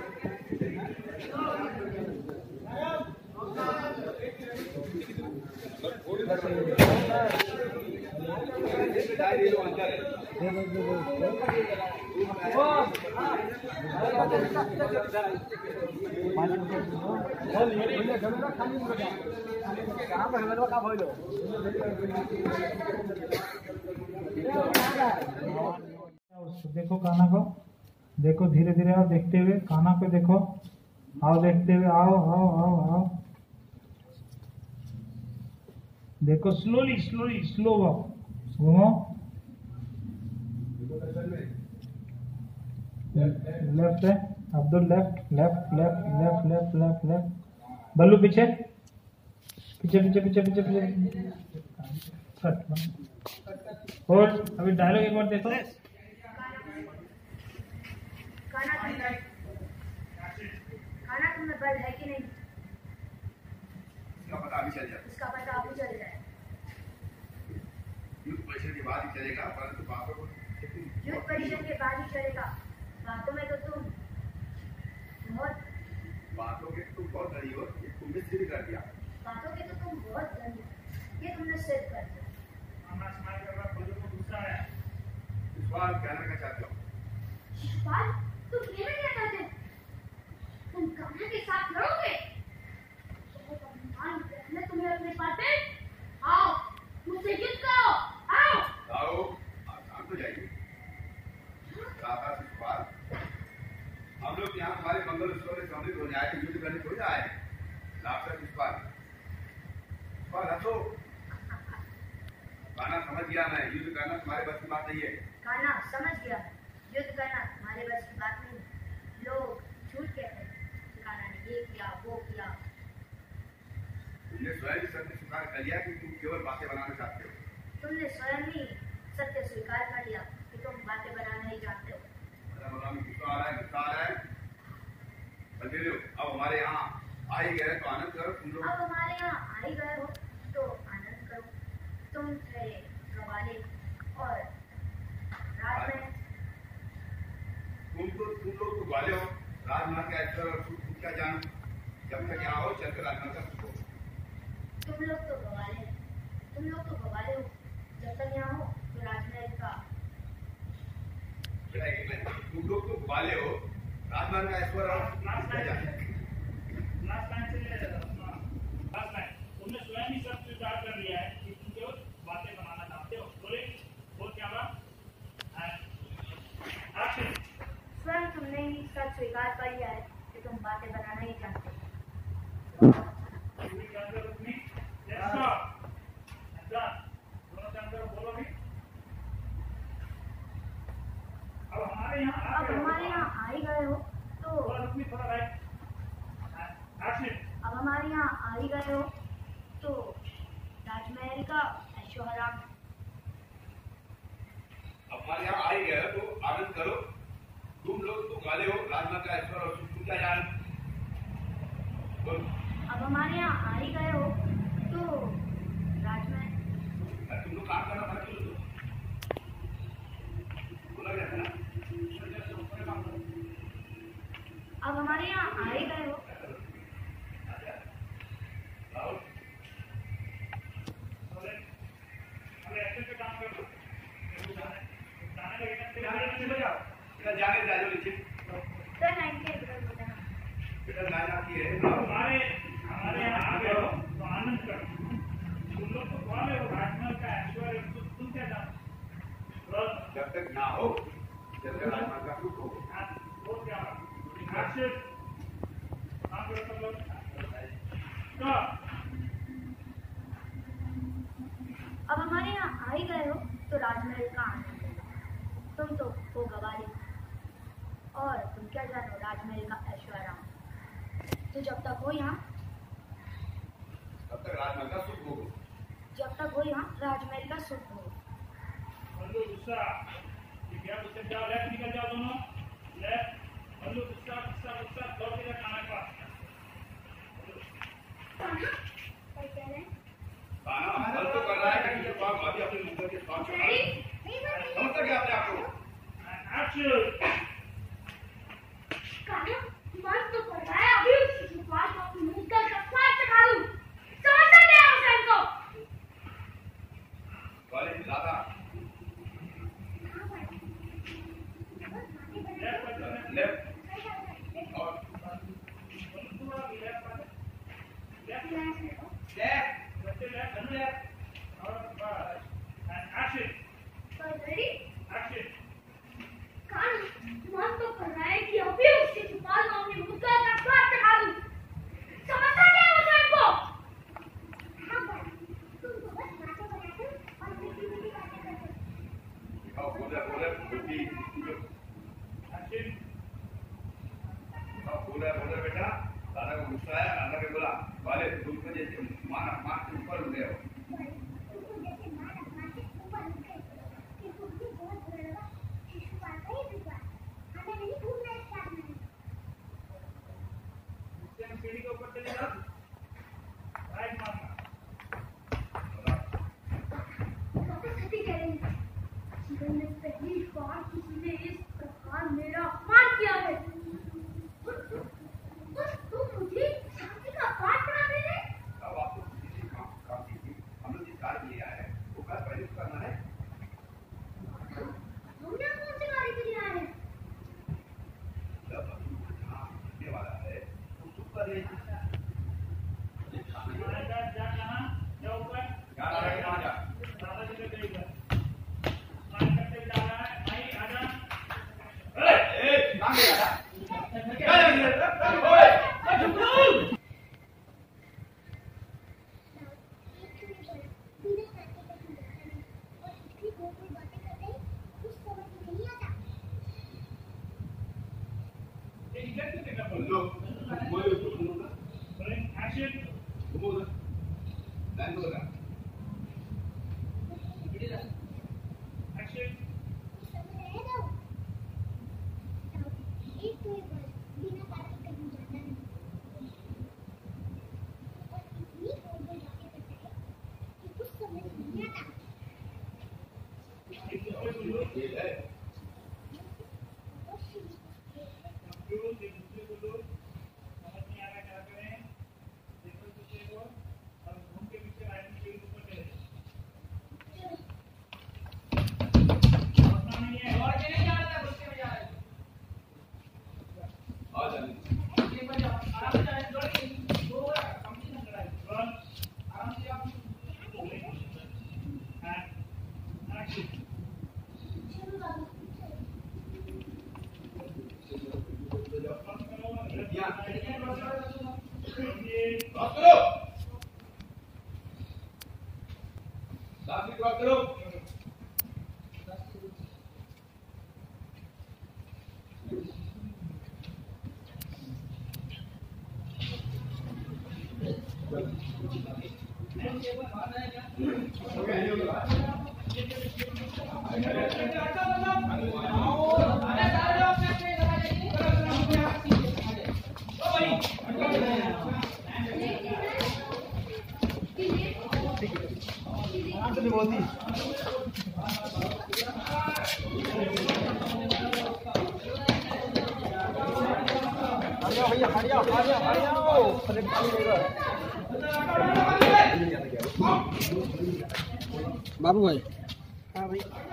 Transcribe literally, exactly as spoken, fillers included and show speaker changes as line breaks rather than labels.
देखो काना को, देखो धीरे धीरे आओ, देखते हुए काना को देखो, आओ देखते हुए, आओ आओ आओ आओ, देखो स्लोली स्लोली स्लो वॉक, घूमो लेफ्ट है Abdul, left left left left left left left, Ballu पीछे पीछे पीछे पीछे पीछे पीछे, होल्ड। अभी डायलॉग एक बार देखो।
खाना तुम्हें बल है कि नहीं?
इसका पता अभी चल जाए।
इसका पता अभी चल जाए।
युद्ध परिषद के बाद ही चलेगा, परंतु बातों को
युद्ध परिषद के बाद ही चलेगा। बातों में तो तुम बहुत
बातों के तुम बहुत धनी हो, ये तुमने सिद्ध कर दिया।
बातों के तो तुम बहुत धनी हो, ये तुमने सिद्ध कर दिया।
हमारा समाज का बड़ा बल्लू को गुस्सा है।
इस बार क्या करना चाहते हो?
बात तुम कहना क्या चाहते हो? तुम कान्हा के साथ लड़ोगे? मैं तुम्हें अपने पास है, आओ मुझसे युद्ध करो, आओ
आओ आसान तो जाइए। दादा इस बार हम लोग यहाँ तुम्हारे मंगल उत्सव में सम्मिलित हो जाए, युद्ध करने हो जाए। लास्ट इस बार इस बार हंसो। कान्हा समझ गया मैं, युद्ध करना तुम्हारे बस की बात नहीं है।
कान्हा समझ गया, युद्ध करना हमारे बस की बात नहीं। लोग झूठ कहते हैं, कान्हा ने ये किया वो किया।
तुमने स्वयं सत्य स्वीकार कर लिया कि तुम केवल बातें बनाना चाहते हो।
तुमने स्वयं ही सत्य स्वीकार कर लिया कि तुम बातें बनाना ही जानते हो।
गुस्सा आ रहा है, गुस्सा आ रहा है। कंटिन्यू। अब हमारे यहाँ आ ही गए तो आनंद करो तुम लोग।
अब हमारे यहाँ आ ही गए हो तो आनंद करो। तुम थे गवाले और रात में
तुम तो तुम लोग तो ग्वाले हो। राजमहल का ऐश्वर्य और सुख तुम क्या जानो? जब तक यहाँ हो चलकर राजमहल का सुख हो।
तुम लोग तो गवाले तुम लोग तो गवाले हो। जब तक यहाँ हो तो राजमहल का
तुम लोग तो ग्वाले हो। राजमहल का ऐश्वर्य और सुख तुम क्या जानो?
तुमने स्वयं ही सब स्वीकार कर लिया है कि तुम केवल बातें बनाना चाहते हो। बोले बोल क्या बात?
स्वयं तुमने ही सब स्वीकार कर लिया है कि तुम बातें बनाना ही जानते हो।
अब हमारे यहाँ
अब हमारे यहाँ आ ही गए हो तो अब हमारे यहाँ आ ही गए हो तो राजमहल का ऐशोआराम।
अब हमारे यहाँ आ ही गए हो तो आनंद करो। तुम लोग तो ग्वाले हो। राजमहल का ऐश्वर्य और सुख तुम क्या जानो?
अब हमारे यहाँ आ ही गए हो तो राजमहल।
तुम लोग काम करना पड़ा क्यों? बोला गया था ना।
अब हमारे यहाँ आ ही गए हो
जाने जाओ नीचे।
सर नाइनटी
बेटा लाइन आपकी है।
हमारे हमारे यहाँ आ गए हो तो आनंद करो। तुम लोग तो ग्वाले हो। राजमहल का ऐश्वर्य तुम क्या जानो?
जब तक ना हो जब तक राजमहल का सुख हो।
वो क्या
अब हमारे यहाँ आ ही गए हो तो राजमहल का आनंद लो। तुम तो हो गवाले और तुम क्या जानो राजमहल का ऐश्वर्य। तो जब तक हो यहाँ
तब तक राजमहल का सुख हो।
जब तक हो यहाँ राजमहल का सुख हो।
बल्लू गुस्सा क्या गुस्सा जाओ लेफ्ट निकल जाओ दोनों लेफ्ट। बल्लू गुस्सा गुस्सा गुस्सा दौड़ के खाना के पास।
खाना हल तो कर रहा है कि जो बात अभी अपने मुंह के साथ समझ गया आपने आपको।
एक्शन।
कान्हा
गुस्सा आया, अल्लाह ने बोला वाले तुम को जैसे मान मान के ऊपर उठ गए हो। सीढ़ी के ऊपर चले जाओ, राइट मारना।
जीवन में पहली बार किसी ने इस प्रकार मेरा अपमान किया है। तुम मुझे शांति का पाठ पढ़ा रहे हैं?
अब आपको किसी काम काम कीजिए, हम लोग जिस कार्य लिया है वो कार्य पहले तो करना है।
हमने कौन से कार्य के लिए आए हैं?
जब हाँ होने वाला है तो चुप कर रहे हैं।
बाबू भाई
हाँ भाई